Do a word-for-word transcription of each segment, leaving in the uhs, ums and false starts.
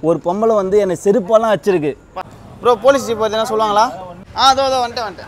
ஒரு பொம்பளை வந்து என்னை செருப்பெல்லாம் வச்சிருக்கு. ப்ரோ போலீஸ் ஜீப் பார்த்தீங்கன்னா சொல்லுவாங்களா? ஆ அதோ அதோ வந்துட்டேன் வந்துட்டேன்.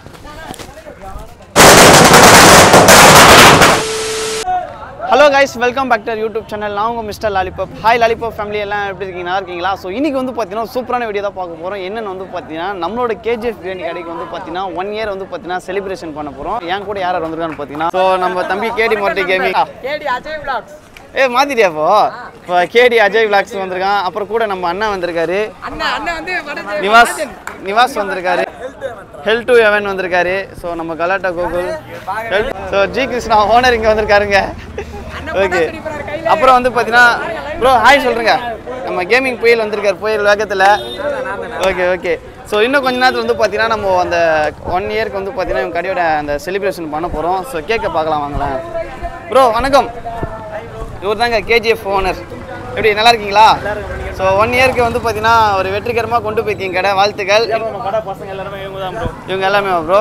Hello guys, welcome back to YouTube channel. நான் உங்கள் mister lollipop. Hi lollipop family, எல்லாம் எப்படி இருக்கீங்க? நல்லா இருக்கீங்களா? ஸோ இன்றைக்கி வந்து பார்த்தீங்கன்னா சூப்பரான வீடியோ தான் பார்க்க போகிறோம். என்னென்னு வந்து பார்த்தீங்கன்னா நம்மளோட கேஜிஎஃப் பிரியாணி கடைக்கு வந்து பார்த்தீங்கன்னா ஒன் இயர் வந்து பார்த்தீங்கன்னா செலிப்ரேஷன் பண்ண போகிறோம். என் கூட யார் வந்திருக்கான்னு பார்த்தீங்கன்னா ஸோ நம்ம தம்பி KD Moti gaming KD Ajay vlogs. ஏ மாத்திட்டியா இப்போ இப்போ கேடி அஜய் விலாக்ஸ் வந்திருக்கான். அப்புறம் கூட நம்ம அண்ணா வந்திருக்காரு, அண்ணா அண்ணா வந்து நிவாஸ் நிவாஸ் வந்திருக்காரு, ஹெல் டு ஹெவன் வந்திருக்காரு. ஸோ நம்ம கலாட்டா Gokul hell so G Krishna owner இங்கே வந்திருக்காருங்க. ஓகே, அப்புறம் வந்து பார்த்தீங்கன்னா ப்ரோ ஹாய் சொல்கிறேங்க. நம்ம கேமிங் புயல் வந்திருக்காரு, புயல் வேகத்தில். ஓகே ஓகே ஸோ இன்னும் கொஞ்ச நேரத்தில் வந்து பார்த்தீங்கன்னா நம்ம அந்த ஒன் இயருக்கு வந்து பார்த்தீங்கன்னா இவங்க கடையோட அந்த செலிப்ரேஷன் பண்ண போகிறோம். ஸோ கேக்கை பார்க்கலாம் வாங்களேன். ப்ரோ வணக்கம். இவர் தாங்க கேஜிஎஃப் ஓனர். எப்படி நல்லா இருக்கீங்களா? ஸோ ஒன் இயருக்கு வந்து பார்த்தீங்கன்னா ஒரு வெற்றிகரமாக கொண்டு போயிருக்கீங்க கடை. வாழ்த்துக்கள். பசங்க எல்லாருமே இவங்க தான் ப்ரோ. இவங்க எல்லாமே bro.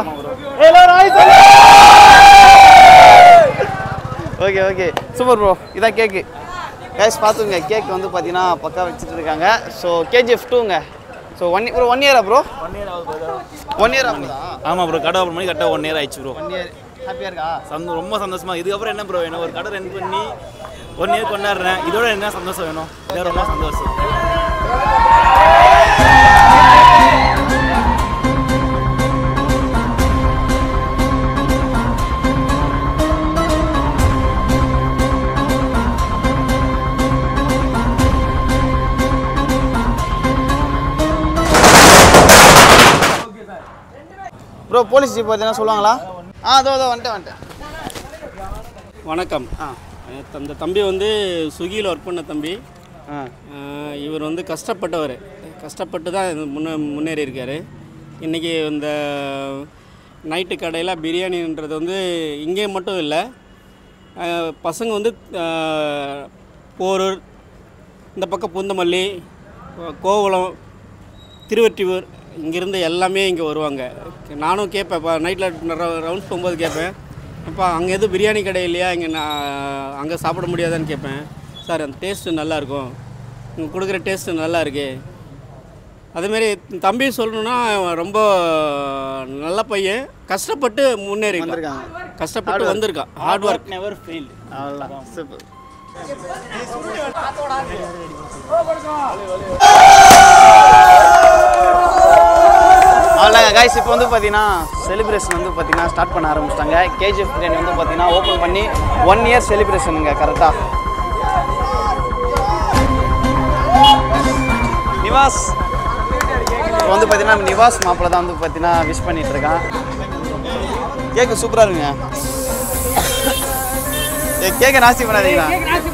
Okay okay super bro. இதான் கேக்கு கைஸ் பார்த்துங்க. கேக் வந்து பார்த்தீங்கன்னா பக்கா வச்சுட்டு இருக்காங்க. ஸோ கேஜிஎஃப் டூங்க. ஸோ ஒன் ஒரு ஒன் இயரா ப்ரோ? ஒன் இயர் ஆகுது. ஒன் இயர் ஆகுதா? ஆமாம் ப்ரோ, கடை ஓப்பன் பண்ணி கரெக்டாக ஒன் இயர் ஆயிடுச்சு ப்ரோ. ஒன் இயர் ஹாப்பியாக இருக்கா? சந்தோ ரொம்ப சந்தோஷமா. இதுக்கப்புறம் என்ன ப்ரோ வேணும்? ஒரு கடை ரன் பண்ணி ஒன் இயர் கொண்டாடுறேன். இதோட என்ன சந்தோஷம் வேணும்? இது ரொம்ப சந்தோஷம். ப்ரோ போலீஸ் ஜீப் பார்த்தீங்கன்னா சொல்லுவாங்களா? ஆ அதோ அதோ வந்துட்டேன் வந்துட்டேன். வணக்கம். ஆ அந்த தம்பி வந்து ஸ்விக்கியில் ஒர்க் பண்ண தம்பி. ஆ இவர் வந்து கஷ்டப்பட்டவர், கஷ்டப்பட்டு தான் முன்னே முன்னேறி இருக்கார். இன்றைக்கி இந்த நைட்டு கடையில் பிரியாணின்றது வந்து இங்கே மட்டும் இல்லை, பசங்க வந்து போரூர், இந்த பக்கம் பூந்தமல்லி, கோவளம், திருவெற்றியூர், இங்கேருந்து எல்லாமே இங்கே வருவாங்க. நானும் கேட்பேன், இப்போ நைட்டில் ரவுண்ட்ஸ் போகும்போது கேட்பேன், அப்போ அங்கே எதுவும் பிரியாணி கடை இல்லையா, இங்கே நான் அங்கே சாப்பிட முடியாதான்னு கேட்பேன். சார் அந்த டேஸ்ட்டு நல்லாயிருக்கும், இங்கே கொடுக்குற டேஸ்ட்டு நல்லா இருக்கு. அதேமாரி தம்பி சொல்லணுன்னா ரொம்ப நல்ல பையன், கஷ்டப்பட்டு முன்னேறி வந்திருக்காங்க, கஷ்டப்பட்டு வந்திருக்கான். Hard work never fail. அவ்வளோதான். சூப்பர். அவ்வளோதாங்க கைஸ். இப்போ வந்து பார்த்தீங்கன்னா செலிப்ரேஷன் வந்து பார்த்தீங்கன்னா ஸ்டார்ட் பண்ண ஆரம்பிச்சிட்டாங்க. கேஜிஎஃப் பிரியாணி வந்து பார்த்தீங்கன்னா ஓப்பன் பண்ணி ஒன் இயர் செலிப்ரேஷனுங்க கரெக்டாக. நிவாஸ் இப்போ வந்து பார்த்தீங்கன்னா நிவாஸ் மாப்பிள்ள தான் வந்து பார்த்தீங்கன்னா விஷ் பண்ணிட்டு இருக்கான். கேக்கு சூப்பராக இருக்குங்க. கேக்கை நாஸ்தி பண்ணாதீங்களா?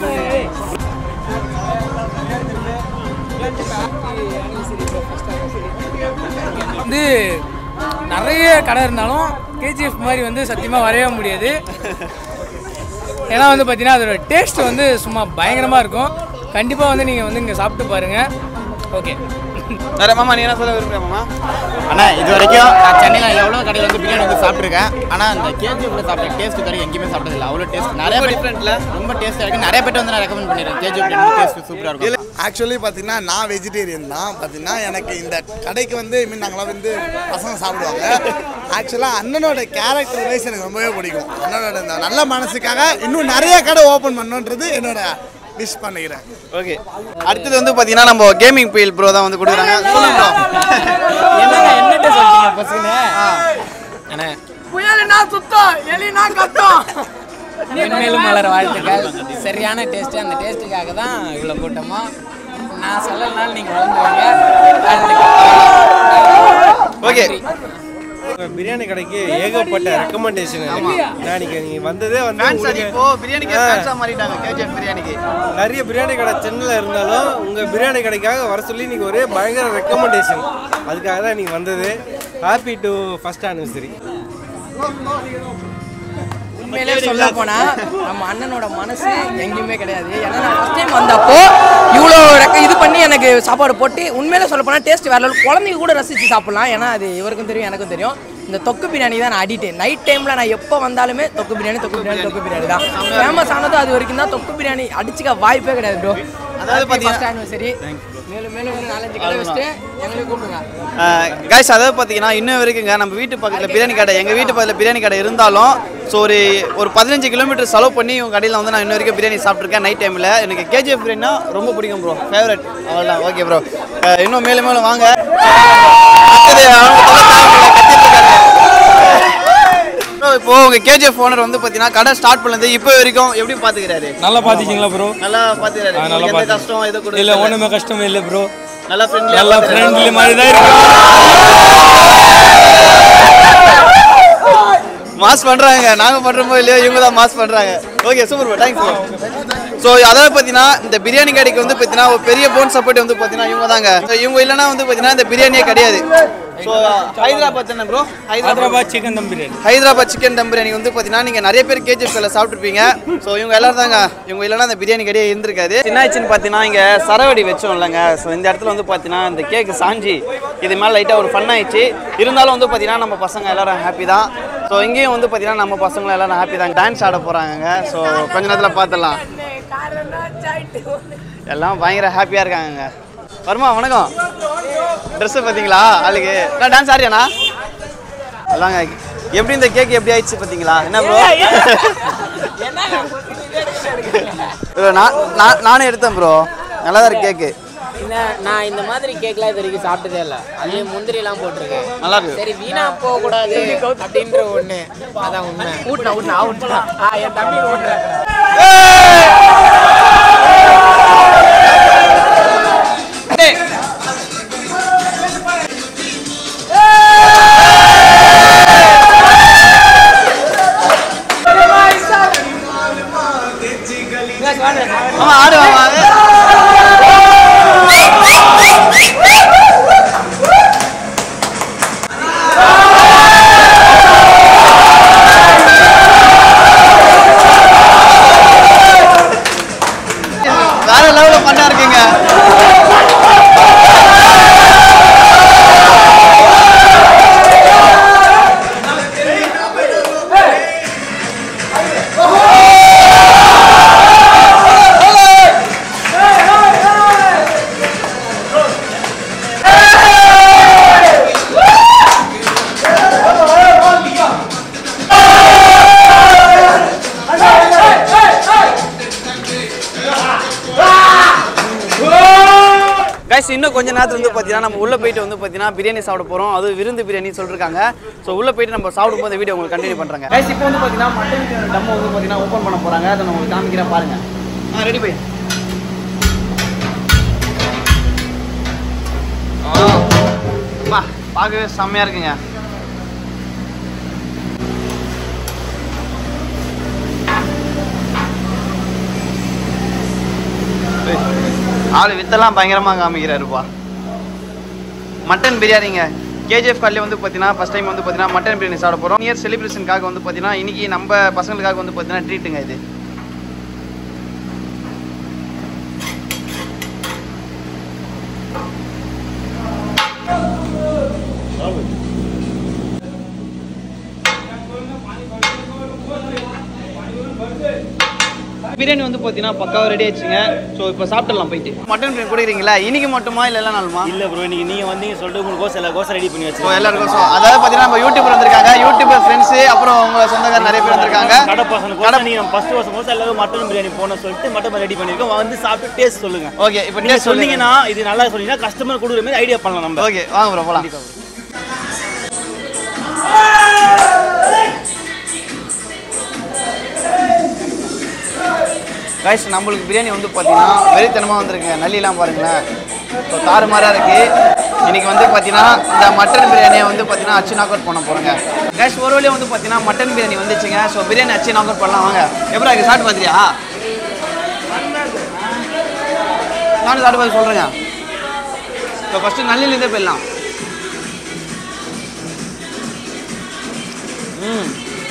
வந்து நிறைய கடை இருந்தாலும் கேஜிஎஃப் மாதிரி வந்து சத்தியமாக வரைய முடியாது. ஏன்னா வந்து பார்த்தீங்கன்னா அதோட டேஸ்ட் வந்து சும்மா பயங்கரமாக இருக்கும். கண்டிப்பாக வந்து நீங்கள் வந்து இங்கே சாப்பிட்டு பாருங்கள். ஓகே வேற மாமா நீ என்ன சொல்ல விரும்புகிறேன் மாமா? அண்ணா இது வரைக்கும் நான் சென்னையில் எவ்வளோ கடையில் வந்து பிரியாணி வந்து சாப்பிட்ருக்கேன். ஆனால் அந்த கேஜிஎஃப்ல சாப்பிட்ட டேஸ்ட் கடை எங்கேயுமே சாப்பிட்டதில்லை. அவ்வளோ டேஸ்ட் நிறைய டிஃப்ரெண்ட்டில் ரொம்ப டேஸ்ட்டாக இருக்குது. நிறைய பேர் வந்து நான் ரெக்கமெண்ட் பண்ணிடுறேன். கேஜிஎஃப் பிரியாணி டேஸ்ட் சூப்பராக இருக்கும். ஆக்சுவலி பார்த்தீங்கன்னா நான் வெஜிடேரியன் தான். பார்த்தீங்கன்னா எனக்கு இந்த கடைக்கு வந்து மீன் நாங்களாம் வந்து பசங்க சாப்பிடுவாங்க. ஆக்சுவலாக அண்ணனோட கேரக்டர் வைஸ் எனக்கு ரொம்பவே பிடிக்கும். அண்ணனோட இந்த நல்ல மனசுக்காக இன்னும் நிறைய கடை ஓப்பன் பண்ணுன்றது என்னோட விஷ் பண்ணிக்கிறேன். ஓகே, அடுத்தது வந்து பார்த்தீங்கன்னா நம்ம கேமிங் புயல் ப்ரோ தான் வந்து கொடுக்குறாங்க. சொல்லுங்க என்னங்க என்னட்டு சொல்றீங்க பசங்க? அண்ணா புயல்னா சுத்தம், எலினா கத்தம். மென்மேலும் மலர வாழ்த்துக்கள். சரியான டேஸ்ட்டு, அந்த டேஸ்ட்டுக்காக தான் இவ்வளோ கூட்டமாக. நான் சொல்லனாலும் நீங்கள் வளர்ந்துருவீங்க. ஓகே, பிரியாணி கடைக்கு ஏகப்பட்ட ரெக்கமெண்டேஷன். நாளைக்கு நீங்கள் வந்ததே வந்து இப்போ பிரியாணிக்கு ஃபேன்ஸாக மாறிட்டாங்க. கேஜிஎஃப் பிரியாணிக்கு நிறைய பிரியாணி கடை சென்னையில் இருந்தாலும் உங்கள் பிரியாணி கடைக்காக வர சொல்லி நீங்கள் ஒரே பயங்கர ரெக்கமெண்டேஷன். அதுக்காக தான் நீங்கள் வந்தது. Happy to first anniversary. உண்மையிலே சொல்ல போனால் நம்ம அண்ணனோட மனசு எங்கேயுமே கிடையாது. ஏன்னா நான் ஃபஸ்ட் டைம் வந்தப்போ இவ்வளோ இது பண்ணி எனக்கு சாப்பாடு போட்டு உண்மையிலே சொல்ல போனால் டேஸ்ட் வேற லெவல். குழந்தைங்க கூட ரசித்து சாப்பிட்லாம். ஏன்னா அது இவருக்கும் தெரியும் எனக்கும் தெரியும். இந்த தொக்கு பிரியாணி தான் நான் அடிட்டேன். நைட் டைமில் நான் எப்போ வந்தாலுமே தொக்கு பிரியாணி தொக்கு பிரியாணி தொக்கு பிரியாணி தான் ஃபேமஸ் ஆனது. அது வரைக்கும் தான் தொக்கு பிரியாணி அடிச்சுக்க வாய்ப்பே கிடையாது ப்ரோ. அதாவது ஃபர்ஸ்ட் ஆனிவர்சரி மேலும் மேலும் இன்னும் நாலஞ்சு கடை வச்சுட்டு எங்களுக்கு கூப்பிடுங்க. கைஸ் அதாவது பார்த்தீங்கன்னா இன்னும் வரைக்குங்க நம்ம வீட்டு பக்கத்தில் பிரியாணி கடை எங்கள் வீட்டு பக்கத்தில் பிரியாணி கடை இருந்தாலும் ஸோ ஒரு ஒரு பதினஞ்சு கிலோமீட்டர் செலவு பண்ணி உங்கள் கடையில் வந்து நான் இன்ன வரைக்கும் பிரியாணி சாப்பிட்ருக்கேன் நைட் டைமில். எனக்கு கேஜிஎஃப் பிரியாணினா ரொம்ப பிடிக்கும் ப்ரோ, ஃபேவரட். அவ்வளோதான். ஓகே ப்ரோ, இன்னும் மேலும் மேலும் வாங்க. இப்போ உங்க கேஜிஎஃப் ஓனர் வந்து பாத்தீங்கன்னா கடை ஸ்டார்ட் பண்ணது இப்போ வரைக்கும் எப்படி பாத்துக்கிறாரு? நல்லா பாத்துக்கிங்களா ப்ரோ? நல்லா பாத்துக்கிறாரு. நல்லா எந்த கஷ்டம் எது கூட இல்ல, ஒண்ணுமே கஷ்டம் இல்ல ப்ரோ. நல்லா ஃப்ரெண்ட்லி நல்லா ஃப்ரெண்ட்லி மாதிரி தான் இருக்கு. மாஸ் பண்றாங்க, நாங்க பண்றோமோ இல்லையோ இவங்க தான் மாஸ் பண்றாங்க. Okay super bro, thanks bro. So அதாவது பார்த்தீங்கன்னா இந்த பிரியாணி கடைக்கு வந்து பார்த்தீங்கன்னா ஒரு பெரிய போன் சப்போர்ட் வந்து பார்த்தீங்கன்னா இவங்க தாங்க. இவங்க இல்லைன்னா வந்து பார்த்தீங்கன்னா இந்த பிரியாணியே கிடையாது. ஸோ ஹைதராபாத் என்ன bro? Hyderabad chicken dum biryani. Hyderabad chicken dum biryani வந்து பார்த்தீங்கன்னா நீங்கள் நிறைய பேர் கேஜிஎஃப்ல சாப்பிட்ருப்பீங்க. ஸோ இவங்க எல்லாரும் தாங்க. இவங்க இல்லைன்னா இந்த பிரியாணி கடையே இருந்திருக்காது. என்ன ஆச்சுன்னு பார்த்தீங்கன்னா இங்கே சரவடி வச்சோம் இல்லைங்க. ஸோ இந்த இடத்துல வந்து பார்த்தீங்கன்னா இந்த கேக்கு சாஞ்சி இது மேலே லைட்டாக ஒரு ஃபன் ஆயிடுச்சு. இருந்தாலும் வந்து பார்த்தீங்கன்னா நம்ம பசங்க எல்லாரும் ஹாப்பி தான். ஸோ இங்கேயும் வந்து பார்த்தீங்கன்னா நம்ம பசங்களும் எல்லாரும் ஹாப்பி தான். டான்ஸ் ஆட போகிறாங்க. ஸோ கொஞ்ச நேரத்தில் பார்த்துடலாம். எல்லாம் பயங்கர ஹாப்பியாக இருக்காங்க. வருமா வணக்கம். ட்ரெஸ்ஸு பார்த்தீங்களா ஆளுக்கு? நான் டான்ஸ் ஆடுறியாண்ணா? அதாங்க எப்படி இந்த கேக் எப்படி ஆயிடுச்சு பார்த்தீங்களா? என்ன ப்ரோ? நான் நானே எடுத்தேன் ப்ரோ, நல்லா தான் இருக்கு கேக்கு. நான் இந்த மாதிரி கேக்லாம் இது வரைக்கும் சாப்பிட்டதே இல்லை. அதுலேயே முந்திரிலாம் போட்டிருக்கேன், நல்லா இருக்கு. சரி வீணா போகக்கூடாது அப்படின்ற ஒன்று, அதான் உண்மை. ஊட்டினா ஊட்டினா ஊட்டினா என் தம்பி ஊட்டுறேன். ஆமா ஆடுவாங்க. வேற லெவல்ல பண்ணா இருக்கீங்க. இன்னும் கொஞ்ச நேரத்துல வந்து பார்த்தீங்கன்னா நம்ம உள்ளே போயிட்டு வந்து பார்த்தீங்கன்னா பிரியாணி சாப்பிட போகிறோம். அது விருந்து பிரியாணி சொல்லிருக்காங்க. ஸோ உள்ளே போயிட்டு நம்ம சாப்பிடும் போது வீடியோ உங்களுக்கு கண்டினியூ பண்ணுறாங்க. கைஸ் இப்போ வந்து பார்த்தீங்கன்னா மட்டன் தம் வந்து பார்த்தீங்கன்னா ஓப்பன் பண்ண போகிறாங்க. அதை நான் உங்களுக்கு காமிக்கிறேன் பாருங்க. ஆ ரெடி போய் பார்க்கவே செம்மையாக இருக்குங்க. ஆளு வித்தெல்லாம் பயங்கரமாக காமிக்கிறாருப்பா. மட்டன் பிரியாணிங்க. கேஜிஎஃப் கார்ட்லேயே வந்து பார்த்தீங்கன்னா ஃபஸ்ட் டைம் வந்து பார்த்தீங்கன்னா மட்டன் பிரியாணி சாப்பிட போகிறோம். இயர் செலிப்ரேஷனுக்காக வந்து பார்த்தீங்கன்னா இன்றைக்கி நம்ம பசங்களுக்காக வந்து பார்த்தீங்கன்னா ட்ரீட்டுங்க இது. பிரியாணி வந்து பார்த்தீங்கன்னா பக்காவாக ரெடி ஆயிடுச்சுங்க. ஸோ இப்போ சாப்பிடலாம் போயிட்டு. மட்டன் பிரியாணி கொடுக்குறீங்களா இன்னைக்கு மட்டுமா இல்லை எல்லா நாளுமா? இல்லை ப்ரோ, இன்னைக்கு நீங்கள் வந்தீங்க சொல்லிட்டு உங்களுக்கு கோசை எல்லா கோசை ரெடி பண்ணி வச்சு எல்லாருக்கும். ஸோ அதாவது பார்த்தீங்கன்னா நம்ம யூடியூபர் வந்திருக்காங்க, யூடியூபர் ஃப்ரெண்ட்ஸு, அப்புறம் உங்க சொந்தக்கார நிறைய பேர் வந்திருக்காங்க. கடை பசங்க கடை நீங்கள் ஃபஸ்ட்டு வருஷம் கோசை எல்லாரும் மட்டன் பிரியாணி போகணும்னு சொல்லிட்டு மட்டன் ரெடி பண்ணியிருக்கோம். வந்து சாப்பிட்டு டேஸ்ட் சொல்லுங்கள். ஓகே, இப்போ நீங்கள் சொன்னீங்கன்னா இது நல்லா சொன்னீங்கன்னா கஸ்டமர் கொடுக்குற மாதிரி ஐடியா பண்ணலாம் நம்ம. ஓகே வாங்க ப்ரோ போகலாம். கைஸ் நம்மளுக்கு பிரியாணி வந்து பார்த்தீங்கன்னா வெறித்தனமாக வந்துருக்குங்க. நல்லிலாம் பாருங்களேன், ஸோ தாறுமாறாக இருக்குது. இன்றைக்கி வந்து பார்த்தீங்கன்னா இந்த மட்டன் பிரியாணியை வந்து பார்த்தீங்கன்னா அச்சு நாக் அவுட் பண்ண போகிறோங்க. கைஸ் ஒரு வழியாக வந்து பார்த்தீங்கன்னா மட்டன் பிரியாணி வந்துச்சுங்க. ஸோ பிரியாணி அச்சு நாக் அவுட் பண்ணலாம் வாங்க. எப்படா இருக்குது சாப்பிட்டு பார்த்தியா? நானும் சாப்பிட்டு பார்த்து சொல்கிறேங்க. ஸோ ஃபஸ்ட்டு நல்லிலேருந்தே போயிடலாம். ம்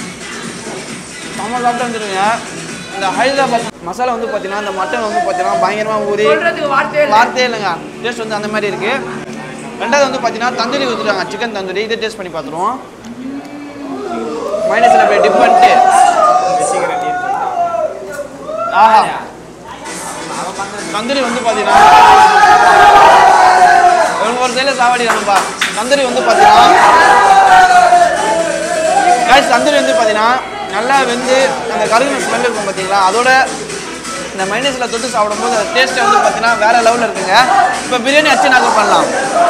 செம்ம சாப்பிட்டு வந்துடுங்க. இந்த ஹைதராபாத் மசாலா வந்து பார்த்தீங்கன்னா இந்த மட்டன் வந்து பார்த்தீங்கன்னா பயங்கரமாக ஊறி வார்த்தையே இல்லைங்க. டேஸ்ட் வந்து அந்த மாதிரி இருக்குது. ரெண்டாவது வந்து பார்த்தீங்கன்னா தந்தூரி ஊற்றிட்டாங்க, சிக்கன் தந்தூரி. இதை டேஸ்ட் பண்ணி பார்த்துருவோம். மைனஸில் போய் டிப் பண்ணிட்டு ஆஹா தந்தூரி வந்து பார்த்தீங்கன்னா ஒரு சைடில் சாவடி வேணும்பா. தந்தூரி வந்து பார்த்தீங்கன்னா கைஸ் தந்தூரி வந்து பார்த்தீங்கன்னா நல்லா வெந்து அந்த கருகின ஸ்மெல் இருக்கும் பார்த்தீங்களா, அதோட இந்த மைனஸில் தொட்டு சாப்பிடும்போது அந்த டேஸ்ட்டை வந்து பார்த்தீங்கன்னா வேறு லெவலில் இருக்குங்க. இப்போ பிரியாணி அச்சு நாங்கள் பண்ணலாம்.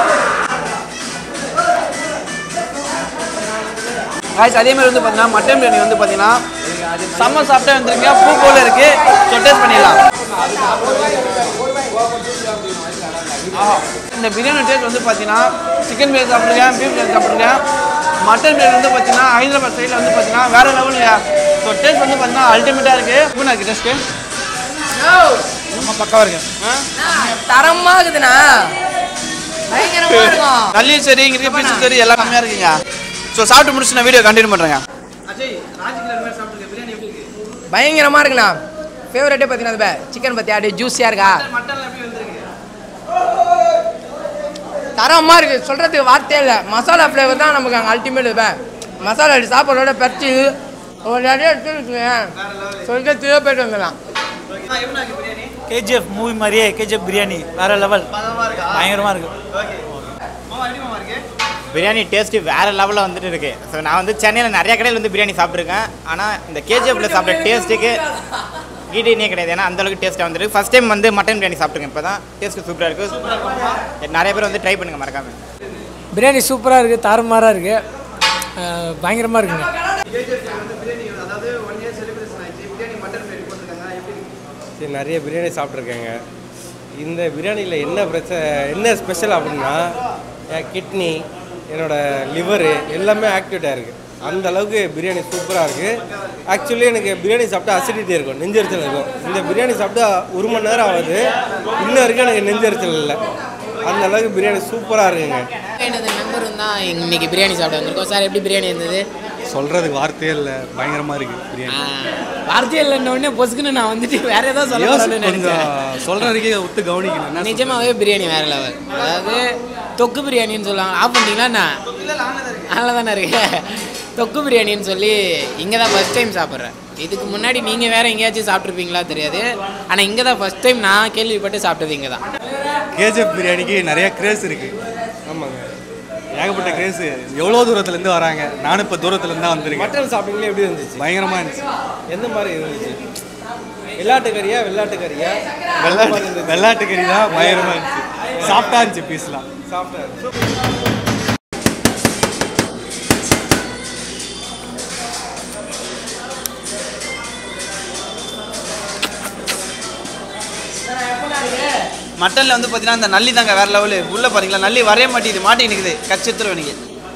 கைஸ் அதே மாதிரி வந்து பார்த்தீங்கன்னா மட்டன் பிரியாணி வந்து பார்த்தீங்கன்னா செம்ம சாப்பிட்டே வந்துருங்க, பூ போல் இருக்குது. ஸோ டேஸ்ட் பண்ணிடலாம். இந்த பிரியாணி டேஸ்ட் வந்து பார்த்தீங்கன்னா சிக்கன் பிரியாணி சாப்பிட்ருக்கேன், பீஃப் பிரியாணி சாப்பிட்ருக்கேன். மட்டன் பிரியாணி வந்து பார்த்தீங்கன்னா ஹைதராபாத் சைடில் வந்து பார்த்தீங்கன்னா வேறு லெவலுங்க. ஸோ டேஸ்ட் வந்து பார்த்தீங்கன்னா அல்டிமேட்டாக இருக்குது. எப்படி இருக்குது டேஸ்ட்டு? நம்ம பக்காவாக இருக்கு, தரமாக இருக்குதுண்ணா, பயங்கரமாக இருக்கும். நல்லியும் சரி, இங்கே இருக்க பீஸும் சரி எல்லாம் கம்மியாக இருக்குங்க. ஸோ சாப்பிட்டு முடிச்சு நான் வீடியோ கண்டினியூ பண்ணுறேங்க. பயங்கரமாக இருக்குண்ணா. ஃபேவரட்டே பார்த்தீங்கன்னா சிக்கன் பற்றி அப்படியே ஜூஸியாக இருக்கா, தரமாக இருக்குது. சொல்கிறதுக்கு வார்த்தையே இல்லை. மசாலா ஃப்ளேவர் தான் நமக்கு அங்கே அல்டிமேட். இப்போ மசாலா சாப்பாடோட பறிச்சு ஒரு நிறைய எடுத்துருக்குங்க, சொல்லிட்டு திரும்ப போயிட்டு வந்துடலாம். கேஜிஎஃப் மூவி மாதிரியே கேஜிஎஃப் பிரியாணி வேற லெவல், பயங்கரமாக இருக்கு. பிரியாணி டேஸ்ட்டு வேறு லெவலில் வந்துட்டு இருக்குது. ஸோ நான் வந்து சென்னையில் நிறைய கடையில் வந்து பிரியாணி சாப்பிட்ருக்கேன். ஆனால் இந்த கேஜிஎஃப்பில் சாப்பிட்ற டேஸ்ட்டுக்கு ஈடினே கிடையாது. ஏன்னா அந்தளவுக்கு டேஸ்ட்டாக வந்துருக்கு. ஃபஸ்ட் டைம் வந்து மட்டன் பிரியாணி சாப்பிட்ருக்கேன். இப்போ தான் டேஸ்ட்டு சூப்பராக இருக்குது. நிறைய பேர் வந்து ட்ரை பண்ணுங்கள் மறக்காமல். பிரியாணி சூப்பராக இருக்குது, தாறுமாறாக இருக்குது, பயங்கரமாக இருக்குங்க. சரி, நிறைய பிரியாணி சாப்பிட்ருக்கேங்க. இந்த பிரியாணியில் என்ன பிரச்சனை, என்ன ஸ்பெஷல் அப்படின்னா என் கிட்னி, என்னோடய லிவரு எல்லாமே ஆக்டிவேட்டாக இருக்குது. அந்த அளவுக்கு பிரியாணி சூப்பராக இருக்குது. ஆக்சுவலி எனக்கு பிரியாணி சாப்பிட்டா அசிடிட்டி இருக்கும், நெஞ்சரிச்சல் இருக்கும். இந்த பிரியாணி சாப்பிட்டா ஒரு மணி நேரம் ஆகுது, இன்னும் வரைக்கும் எனக்கு நெஞ்சரிச்சல் இல்லை. அந்த அளவுக்கு பிரியாணி சூப்பராக இருக்குங்க. எனது மெம்பரும் தான் இன்னைக்கு பிரியாணி சாப்பிட வந்திருக்கோம். சார் எப்படி பிரியாணி இருந்தது? சொல்கிறதுக்கு வார்த்தையே இல்லை, பயங்கரமாக இருக்குது பிரியாணி. வார்த்தையே இல்லைன்ன உடனே பொசுக்குன்னு நான் வந்துட்டு வேற ஏதாவது சொல்ல நினைச்சேன். சொல்கிறதுக்கே ஒத்து கவனிக்கல. நிஜமாவே பிரியாணி வேற லெவல். அதாவது தொக்கு பிரியாணின்னு சொல்லுவாங்க. ஆஃப் பண்ணிட்டீங்களா? நல்லா தானே இருக்கு. தொக்கு பிரியாணின்னு சொல்லி இங்கே தான் ஃபஸ்ட் டைம் சாப்பிட்றேன். இதுக்கு முன்னாடி நீங்கள் வேறு எங்கேயாச்சும் சாப்பிட்ருப்பீங்களா தெரியாது. ஆனால் இங்கே தான் ஃபஸ்ட் டைம் நான் கேள்விப்பட்டு சாப்பிட்டது இங்கே தான். கேஜிஎஃப் பிரியாணிக்கு நிறைய கிரேஸ் இருக்குது. ஆமாங்க, ஏகப்பட்ட கிரேஸு. எவ்வளோ தூரத்துலேருந்து வராங்க. நானும் இப்போ தூரத்துலேருந்து தான் வந்திருக்கேன். மட்டன் சாப்பிட்டீங்களே எப்படி இருந்துச்சு? பயங்கரமாக இருந்துச்சு. எந்த மாதிரி இருந்துச்சு? வெள்ளாட்டு கறியா வெள்ளாட்டு கறியா? வெள்ளாட்டு வெள்ளாட்டு கறி தான் பயங்கரமாக இருந்துச்சு. சாஃப்டாக இருந்துச்சு, பீஸ்லாம் சாப்பிட்டேன். மட்டனில் வந்து பார்த்தீங்கன்னா இந்த நல்லி தாங்க வேறு லெவலு. உள்ளே பாருங்களா, நல்லி வரைய மாட்டேங்குது, மாட்டி நிற்குது, கச்சித்துரும் எனக்கு.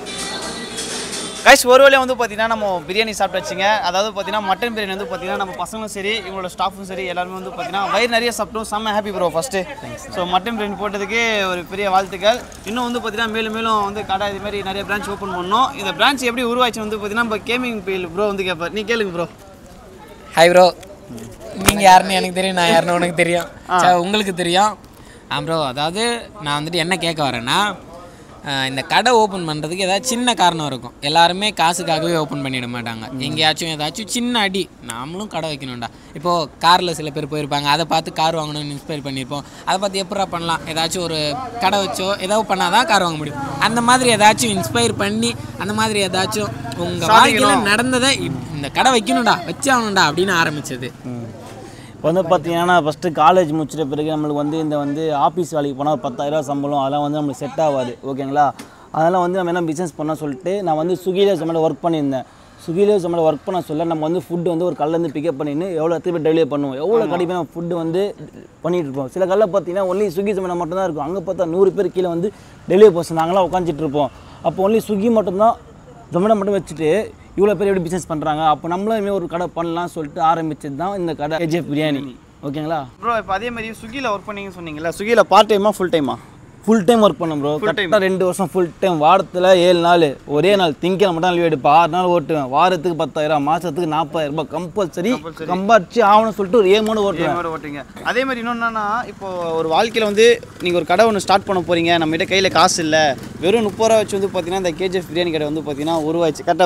கைஸ் ஒரு வழியாக வந்து பார்த்தீங்கன்னா நம்ம பிரியாணி சாப்பிட்டு வச்சுங்க. அதாவது பார்த்தீங்கன்னா மட்டன் பிரியாணி வந்து பார்த்தீங்கன்னா நம்ம பசங்களும் சரி, இவங்களோட ஸ்டாஃபும் சரி, எல்லாருமே வந்து பார்த்தீங்கன்னா வயிறு நிறைய சாப்பிட்டோம். செம்ம happy bro first. So mutton biryani போட்டதுக்கு ஒரு பெரிய வாழ்த்துக்கள். இன்னும் வந்து பார்த்தீங்கன்னா மேலும் மேலும் வந்து கடை இது மாதிரி நிறைய பிரான்ச் ஓப்பன் பண்ணோம். இந்த பிரான்ச் எப்படி உருவாச்சு வந்து பார்த்தீங்கன்னா நம்ம கேமிங் பீல் ப்ரோ வந்து கேட்பார். நீ கேளுங்க ப்ரோ. ஹாய் ப்ரோ, நீங்கள் யாருன்னு எனக்கு தெரியும், நான் யாருன்னு உனக்கு தெரியும், உங்களுக்கு தெரியும். ஆ ப்ரோ, அதாவது நான் வந்துட்டு என்ன கேட்க வரேன்னா, இந்த கடை ஓப்பன் பண்ணுறதுக்கு ஏதாவது சின்ன காரணம் இருக்கும். எல்லாருமே காசுக்காகவே ஓப்பன் பண்ணிட மாட்டாங்க. எங்கேயாச்சும் ஏதாச்சும் சின்ன அடி, நாமளும் கடை வைக்கணும்டா. இப்போது காரில் சில பேர் போயிருப்பாங்க, அதை பார்த்து கார் வாங்கணும்னு இன்ஸ்பயர் பண்ணியிருப்போம். அதை பார்த்து எப்படா பண்ணலாம், ஏதாச்சும் ஒரு கடை வச்சோ ஏதாவது பண்ணால் தான் கார் வாங்க முடியும். அந்த மாதிரி ஏதாச்சும் இன்ஸ்பயர் பண்ணி அந்த மாதிரி ஏதாச்சும் உங்கள் வாழ்க்கையில் நடந்ததை இந்த கடை வைக்கணும்டா, வச்சு ஆகணும்டா அப்படின்னு ஆரம்பித்தது வந்து பார்த்தீங்கன்னா ஃபஸ்ட்டு காலேஜ் முடிச்சிட்ட பிறகு நம்மளுக்கு வந்து இந்த வந்து ஆஃபீஸ் வேலைக்கு போனால் பத்தாயிரரூவா சம்பளம், அதெல்லாம் வந்து நம்மளுக்கு செட் ஆகாது. ஓகேங்களா? அதெல்லாம் வந்து நம்ம என்ன பிஸ்னஸ் பண்ண சொல்லிட்டு நான் வந்து ஸ்விக்கியில் ஜொமேட்டோ ஒர்க் பண்ணியிருந்தேன். ஸ்விக்கியில் ஜொமேட்டோ ஒர்க் பண்ண சொல்ல நம்ம வந்து ஃபுட்டு வந்து ஒரு கல்லேருந்து பிக்கப் பண்ணின்னு எவ்வளோ திருப்பி டெலிவரி பண்ணுவோம், எவ்வளோ கண்டிப்பாக நம்ம ஃபுட்டு வந்து பண்ணிகிட்டு இருப்போம். சில கல்லில் பார்த்தீங்கன்னா ஒன்லி ஸ்விக்கி ஜொமேட்டோ மட்டும்தான் இருக்கும். அங்கே பார்த்தா நூறு பேர் கீழே வந்து டெலிவரி பர்சன் நாங்களாம் உட்காந்துட்டு இருப்போம். அப்போ ஒன்லி ஸ்விக்கி மட்டும்தான் ஜொமேட்டோ மட்டும் வச்சுட்டு இவ்வளோ பேர் எப்படி பிஸ்னஸ் பண்ணுறாங்க, அப்போ நம்மளும் இனிமேல் ஒரு கடை பண்ணலாம்னு சொல்லிட்டு ஆரம்பிச்சது தான் இந்த கடை கேஜிஎஃப் பிரியாணி. ஓகேங்களா ப்ரோ? இப்போ அதே மாதிரி ஸ்விக்கியில் ஒர்க் பண்ணிங்கன்னு சொன்னீங்களா, ஸ்விக்கியில் பார்ட் டைமா ஃபுல் டைமா? ஃபுல் டைம் ஒர்க் பண்ணோம் ப்ரோ. கரெக்டாக ரெண்டு வருஷம் ஃபுல் டைம். வாரத்தில் ஏழு நாள், ஒரே நாள் திங்கிழமை மட்டும் லீவ் எடுப்பேன். ஆறு நாள் ஓட்டுவேன். வாரத்துக்கு பத்தாயிரம், மாதத்துக்கு நாற்பதாயிரம் ரூபாய் கம்பல்சரி கம்பாச்சு ஆகணும்னு சொல்லிட்டு ஒரு ஏமோடு ஓட்டுவேன். ஓட்டுங்க. அதே மாதிரி இன்னொன்னா, இப்போ ஒரு வாழ்க்கையில் வந்து நீங்கள் ஒரு கடை ஒன்று ஸ்டார்ட் பண்ண போகிறீங்க, நம்மகிட்ட கையில் காசு இல்லை, வெறும் முப்பது ரூபா வச்சு வந்து பார்த்தீங்கன்னா இந்த கேஜிஎஃப் பிரியாணி கடை வந்து பார்த்தீங்கன்னா உருவாச்சு. கரெக்டாக ப்ரோ?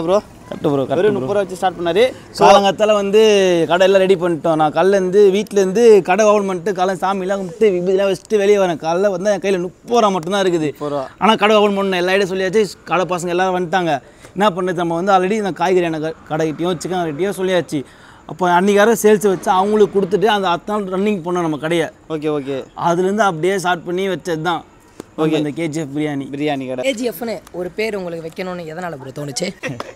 கரெக்ட் ப்ரோ வெறும் முப்பது ரூபா வச்சு ஸ்டார்ட் பண்ணாரு. காலங்கத்தால் வந்து கடையெல்லாம் ரெடி பண்ணிட்டோம். நான் காலையிலேருந்து வீட்டிலேருந்து கடை ஓப்பன் பண்ணிட்டு காலை சாமியெல்லாம் கும்பிட்டு விபூதிலாம் வச்சுட்டு வெளியே வரேன். காலைல வந்து என் கையில் முப்பது ரூபா மட்டும்தான் இருக்குது. ஆனால் கடை ஓப்பன் பண்ணணும் எல்லா இடையும் சொல்லியாச்சு. கடை பசங்க எல்லோரும் வந்துட்டாங்க. என்ன பண்ணுறது, நம்ம வந்து ஆல்ரெடி இந்த காய்கறி எனக்கு கடைக்கிட்டையும் சிக்கன் கடைக்கிட்டையும் சொல்லியாச்சு. அப்போ அன்றைக்கார சேல்ஸ் வச்சு அவங்களுக்கு கொடுத்துட்டு அந்த அத்தனை நாள் ரன்னிங் பண்ணோம் நம்ம கடையை. ஓகே ஓகே அதுலேருந்து அப்படியே ஸ்டார்ட் பண்ணி வச்சது தான் ஓகே இந்த கேஜிஎஃப் பிரியாணி பிரியாணி கடை. கேஜிஎஃப்னு ஒரு பேர் உங்களுக்கு வைக்கணும்னு எதனால் ப்ரோ தோணுச்சு?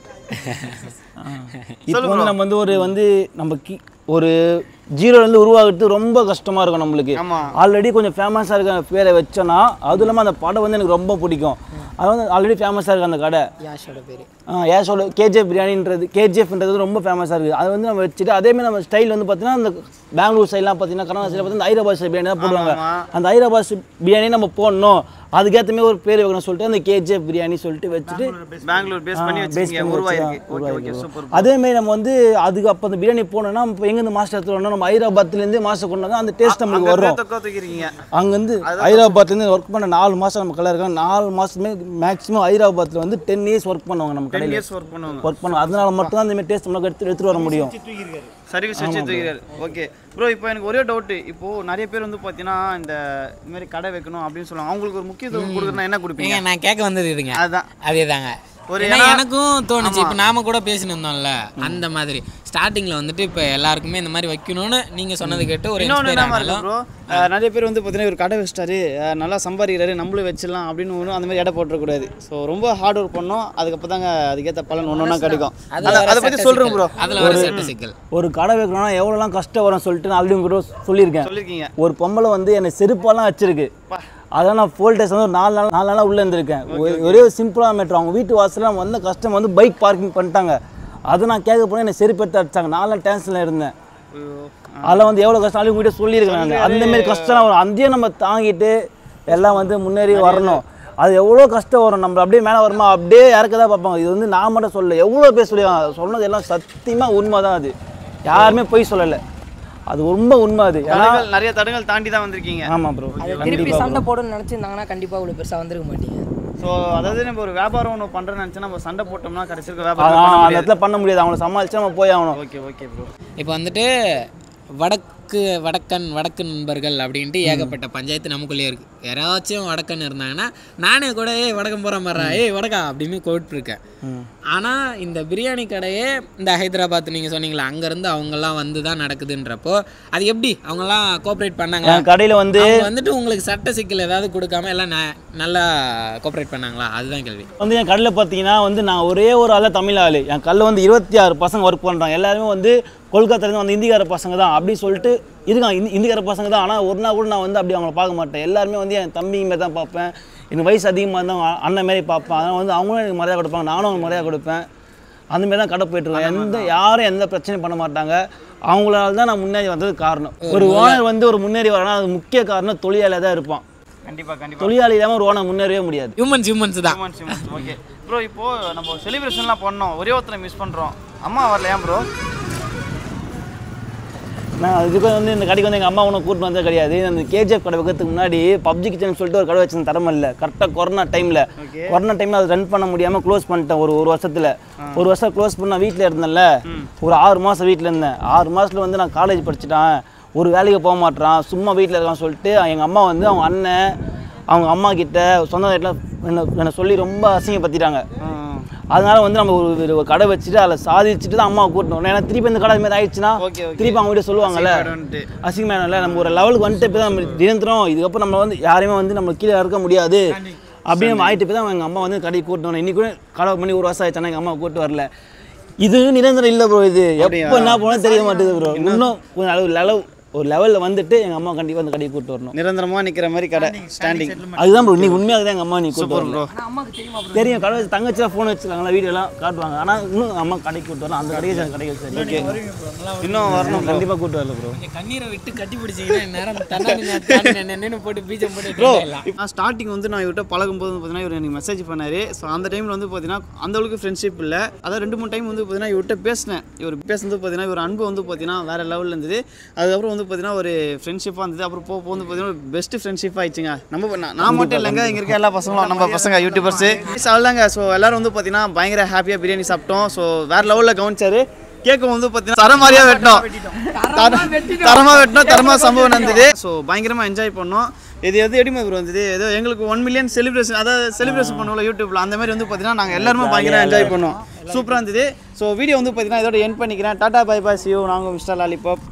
இப்போ வந்து நம்ம வந்து ஒரு வந்து நம்ம கி ஒரு ஜீரோலேருந்து உருவாகிறது ரொம்ப கஷ்டமாக இருக்கும் நம்மளுக்கு. ஆல்ரெடி கொஞ்சம் ஃபேமஸாக இருக்க பேரை வச்சோன்னா அதுவும் இல்லாமல் அந்த படம் வந்து எனக்கு ரொம்ப பிடிக்கும். அது வந்து ஆல்ரெடி ஃபேமஸாக இருக்குது அந்த கடை. யாஷோட பேர் ஆ யாஷோட கேஜிஎஃப் பிரியாணின்றது கேஜிஎஃப்ன்றது ரொம்ப ஃபேமஸாக இருக்குது. அது வந்து நம்ம வச்சுட்டு அதேமாதிரி நம்ம ஸ்டைல் வந்து பார்த்தீங்கன்னா அந்த பெங்களூர் சைட்லாம் பார்த்தீங்கன்னா கர்நாடகா சைடில் பார்த்தீங்கன்னா ஹைதராபாத் ஸ்டைல் பிரியாணி தான் போடுவாங்க. அந்த ஹைதராபாத் பிரியாணி நம்ம போடணும், அதுக்கேற்றமே ஒரு பேர் வைக்கணும்னு சொல்லிட்டு அந்த கேஜிஎஃப் பிரியாணி சொல்லிட்டு வச்சுட்டு பெங்களூர் பேஸ் பண்ணி வச்சுருக்கீங்க. உருவாயிருக்கு. Okay okay super. அதேமாதிரி நம்ம வந்து அதுக்கு அப்போ அந்த பிரியாணி போனோம்னா இப்போ எங்கேருந்து மாஸ்டர் எடுத்து வரணும், நம்ம ஹைதராபாத்லேருந்து மாஸ்டர் கொண்டு வந்தால் அந்த டேஸ்ட் நம்மளுக்கு வரும். அங்கேருந்து ஹைதராபாத்லேருந்து ஒர்க் பண்ண நாலு மாதம் நம்ம கடை இருக்காங்க. நாலு மாதமே மேக்ஸிமம் ஹைதராபாத்தில் வந்து டென் இயர்ஸ் ஒர்க் பண்ணுவாங்க நம்ம கடையில். ஒர்க் பண்ணுவாங்க ஒர்க் பண்ணுவாங்க அதனால மட்டும் தான் இந்த டேஸ்ட் நம்மளுக்கு எடுத்து எடுத்துகிட்டு வர முடியும். சர்வீஸ் வச்சு தூக்கிறார். ஓகே ப்ரோ, இப்போ எனக்கு ஒரே டவுட்டு. இப்போது நிறைய பேர் வந்து பார்த்தீங்கன்னா இந்த இந்த மாதிரி கடை வைக்கணும் அப்படின்னு சொல்லுவாங்க. அவங்களுக்கு ஒரு முக்கியத்துவம் கொடுக்குறதுனா என்ன கொடுப்பீங்க? நான் கேட்க வந்தது இதுங்க. அதுதான் அதே தாங்க. ஒரு எனக்கும் தோணுச்சு. இப்போ நாம கூட பேசிட்டு இருந்தோம்ல அந்த மாதிரி ஸ்டார்டிங்கில் வந்துட்டு இப்போ எல்லாருக்குமே இந்த மாதிரி வைக்கணும்னு நீங்கள் சொன்னது கேட்டு ஒரு ப்ரோ நிறைய பேர் வந்து பார்த்தீங்கன்னா ஒரு கடை வச்சிட்டாரு, நல்லா சம்பாதிக்கிறாரு, நம்மளும் வச்சிடலாம் அப்படின்னு ஒன்றும் அந்த மாதிரி இடம் போட்டுறக்கூடாது. ஸோ ரொம்ப ஹார்ட் ஒர்க் பண்ணோம், அதுக்கப்புறம் தாங்க அதுக்கேற்ற பலன் ஒன்று ஒன்றா கிடைக்கும். அதை பற்றி சொல்கிறேன் ப்ரோ. அதில் ஒரு செட்டு சிக்கல். ஒரு கடை வைக்கணும்னா எவ்வளோலாம் கஷ்டம் வரும் சொல்லிட்டு நான் ஆல்ரெடி கூட சொல்லியிருக்கேன். சொல்லியிருக்கீங்க. ஒரு பொம்பளை வந்து என்னை செருப்பாலாம் வச்சிருக்கு. அதான் நான் ஃபோல் டேஸ் வந்து ஒரு நாலு நாள் நாலு நாளாக உள்ளே இருந்திருக்கேன். ஒரே ஒரு சிம்பிளாக மேட்ரு, அவங்க வீட்டு வாசலில் வந்த கஷ்டம் வந்து பைக் பார்க்கிங் பண்ணிட்டாங்க. அதை நான் கேட்க போனால் என்னை செருப்பு எடுத்து அடிச்சாங்க. நாலு நாள் டேன்ஷனில் இருந்தேன். அதெல்லாம் வந்து எவ்வளோ கஷ்டம் அவங்க வீட்டை சொல்லியிருக்கேன் நான். அந்தமாரி கஷ்டம் வரும், அதையும் நம்ம தாங்கிட்டு எல்லாம் வந்து முன்னேறி வரணும். அது எவ்வளோ கஷ்டம் வரும், நம்ம அப்படியே மேலே வருமா அப்படியே இறக்க தான் பார்ப்பாங்க. இது வந்து நான் மட்டும் சொல்ல, எவ்வளோ பேர் சொல்லுவாங்க. சொன்னது எல்லாம் சத்தியமாக உண்மை தான். அது யாருமே போய் சொல்லலை, அது ரொம்ப உண்மை. அது நிறைய தடங்கள் தாண்டி தான் வந்திருக்கீங்க. ஆமாம் ப்ரோ. திருப்பி சண்டை போடணும்னு நினச்சிருந்தாங்கன்னா கண்டிப்பாக இவ்வளோ பெருசாக வந்துருக்க மாட்டீங்க. ஸோ அதாவது நம்ம ஒரு வியாபாரம் ஒன்று பண்ணுறேன்னு நினச்சா நம்ம சண்டை போட்டோம்னா கடைசிக்கு வியாபாரம் அந்த இடத்துல பண்ண முடியாது. அவங்கள சமாளிச்சா நம்ம போய் ஆகணும். Okay okay bro. இப்போ வந்துட்டு வடக்கு வடக்கன் வடக்கு நண்பர்கள் அப்படின்ட்டு ஏகப்பட்ட பஞ்சாயத்து நமக்குள்ளேயே இருக்குது. யாராச்சும் வடக்கன் இருந்தாங்கன்னா நானே கூட ஏய் வடக்கம் போகிற மாதிரிடா ஏய் வடக்கா அப்படின்னு கூப்பிட்டுருக்கேன். ஆனால் இந்த பிரியாணி கடையே இந்த ஹைதராபாத் நீங்கள் சொன்னீங்களா அங்கேருந்து அவங்கெல்லாம் வந்து தான் நடக்குதுன்றப்போ அது எப்படி அவங்கெல்லாம் கோஆப்ரேட் பண்ணாங்க? கடையில் வந்து வந்துட்டு உங்களுக்கு சட்ட சிக்கல் ஏதாவது கொடுக்காம எல்லாம் நல்லா கோஆப்ரேட் பண்ணாங்களா? அதுதான் கேள்வி. வந்து என் கடையில் பார்த்தீங்கன்னா வந்து நான் ஒரே ஒரு ஆள் தமிழ் ஆள். என் கடையில் வந்து இருபத்தி ஆறு பசங்க ஒர்க் பண்ணுறாங்க. எல்லாருமே வந்து கொல்கத்தாலேருந்து வந்து இந்திக்கார பசங்க தான் அப்படி சொல்லிட்டு இருக்காங்க. இந்தி இந்திக்கார பசங்க தான். ஆனால் ஒரு நாள் கூட நான் வந்து அப்படி அவங்கள பார்க்க மாட்டேன். எல்லாருமே வந்து என் தம்பி மாரி தான் பார்ப்பேன். எனக்கு வயசு அதிகமாக இருந்தால் அண்ணன் மாரி பார்ப்பேன். அதனால் வந்து அவங்களும் எனக்கு மரியாதை கொடுப்பாங்க, நானும் அவங்க மரியாதை கொடுப்பேன். அந்தமாரி தான் கடை போய்ட்டுருக்கேன். எந்த யாரும் எந்த பிரச்சனையும் பண்ண மாட்டாங்க. அவங்களால தான் நான் முன்னேறி வந்தது காரணம். ஒரு ஓனர் வந்து ஒரு முன்னேறி வரனா அது முக்கிய காரணம் தொழிலாளியாக தான் இருப்பான். கண்டிப்பாக கண்டிப்பாக. தொழிலாளி இல்லாமல் ஒரு ஓனர் முன்னேறவே முடியாது. ஹியூமன்ஸ் ஹியூமன்ஸ் தான். Humans humans. ஓகே ப்ரோ, இப்போது நம்ம செலிப்ரேஷன்லாம் பண்ணோம், ஒரே ஒருத்தரை மிஸ் பண்ணுறோம். அம்மா வரல ஏன் ப்ரோ? நான் இதுக்கு வந்து இந்த கடைக்கு வந்து எங்கள் அம்மா ஒன்றும் கூட்டிட்டு வந்தது கிடையாது. அந்த கேஜிஎஃப் கடை வைக்கிறதுக்கு முன்னாடி பப்ஜி கிச்சன் சொல்லிட்டு ஒரு கடை வச்சிருந்த தரமில்ல. இல்லை கரெக்டாக கொரோனா டைமில் கொரோனா டைமில் அது ரன் பண்ண முடியாமல் க்ளோஸ் பண்ணிட்டேன். ஒரு ஒரு வருஷத்தில் ஒரு வருஷம் க்ளோஸ் பண்ண வீட்டில் இருந்தேன்ல. ஒரு ஆறு மாதம் வீட்டில் இருந்தேன். ஆறு மாதத்தில் வந்து நான் காலேஜ் படிச்சுட்டேன், ஒரு வேலைக்கு போக மாட்டேறான், சும்மா வீட்டில் இருக்கான்னு சொல்லிட்டு எங்கள் அம்மா வந்து அவங்க அண்ணன் அவங்க அம்மா கிட்ட சொந்த வீட்டில் என்ன என்னை சொல்லி ரொம்ப அசிங்கப்படுத்திட்டாங்க. அதனால வந்து நம்ம ஒரு ஒரு கடை வச்சுட்டு அதில் சாதிச்சுட்டு தான் அம்மாவை கூட்டணும். ஏன்னா திருப்பி இந்த கடை மாதிரி ஆயிடுச்சுன்னா திருப்பி அவங்க வீட்டு சொல்லுவாங்கல்ல அசிங்கமானல. நம்ம ஒரு லெவலுக்கு வந்துட்டு இப்போ தான் நம்ம நிரந்தரம், இதுக்கப்புறம் நம்ம வந்து யாரையுமே வந்து நம்ம கீழே இருக்க முடியாது அப்படின்னு ஆகிட்டு போய் தான் எங்கள் அம்மா வந்து கடைக்கு கூட்டணும். இன்றைக்கி கூட கடை பண்ணி ஒரு வருஷம் ஆயிடுச்சுன்னா எங்கள் அம்மா கூட்டு வரல. இது நிரந்தரம் இல்லை ப்ரோ. இது எப்போ என்ன போனால் தெரிய மாட்டேங்குது ப்ரோ. இன்னும் கொஞ்சம் அளவு லெவல் ஒரு லெவலில் வந்துட்டு எங்கள் அம்மா கண்டிப்பாக அந்த கடையை கூப்பிட்டு வரணும். நிரந்தரமாக நிற்கிற மாதிரி கடை ஸ்டாண்டிங். அதுதான் ப்ரோ. நீ உண்மையாக தான் எங்கள் அம்மா நீ கூப்பிட்டு வரணும். அம்மாவுக்கு தெரியுமா? தெரியும். கடை வச்சு தங்கச்சிலாம் ஃபோன் வச்சுருக்காங்களா, வீடியோலாம் காட்டுவாங்க. ஆனால் இன்னும் அம்மா கடைக்கு கூப்பிட்டு வரணும். அந்த கடைக்கு கடைக்கு சரி ஓகே இன்னும் வரணும். கண்டிப்பாக கூப்பிட்டு வரல ப்ரோ. கண்ணீரை விட்டு கட்டி பிடிச்சிங்கன்னா நேரம் போட்டு பீஜம் போட்டு ப்ரோ. நான் ஸ்டார்டிங் வந்து நான் இவர்கிட்ட பழகும் போது பார்த்தீங்கன்னா இவர் எனக்கு மெசேஜ் பண்ணார். ஸோ அந்த டைமில் வந்து பார்த்தீங்கன்னா அந்த அளவுக்கு ஃப்ரெண்ட்ஷிப் இல்லை. அதாவது ரெண்டு மூணு டைம் வந்து பார்த்தீங்கன்னா இவர்கிட்ட பேசினேன். இவர் பேசுனது பார்த்தீங்கன்னா இவர் அன்பு வந்து பார்த்தீங்கன்னா வேறு லெவலில் இருந்தது. அதுக்கப்புறம் வந்து வந்து பார்த்தீங்கன்னா ஒரு ஃப்ரெண்ட்ஷிப்பாக இருந்தது. அப்புறம் போக போக வந்து பார்த்தீங்கன்னா பெஸ்ட் ஃப்ரெண்ட்ஷிப் ஆயிடுச்சுங்க. நம்ம நான் நான் மட்டும் இல்லைங்க, இங்கே இருக்க எல்லா பசங்களும் நம்ம பசங்க யூடியூபர்ஸு அவ்வளோதாங்க. ஸோ எல்லோரும் வந்து பார்த்தீங்கன்னா பயங்கர ஹாப்பியாக பிரியாணி சாப்பிட்டோம். ஸோ வேறு லெவலில் கவனிச்சாரு. கேட்கும் வந்து பார்த்தீங்கன்னா தரம் மாதிரியாக வெட்டணும், தரமாக வெட்டணும், தரமாக சம்பவம் நடந்தது. ஸோ பயங்கரமாக என்ஜாய் பண்ணோம். இது எது எப்படி மாதிரி வந்தது, ஏதோ எங்களுக்கு ஒன் மில்லியன் செலிப்ரேஷன், அதாவது செலிப்ரேஷன் பண்ணுவோம்ல யூடியூப்பில், அந்த மாதிரி வந்து பார்த்தீங்கன்னா நாங்கள் எல்லாருமே பயங்கர என்ஜாய் பண்ணோம். சூப்பராக இருந்தது. ஸோ வீடியோ வந்து பார்த்தீங்கன்னா இதோட எண்ட் பண்ணிக்கிறேன். Tata bye bye, see you. நாங்கள் மிஸ்டர் லாலிபாப்.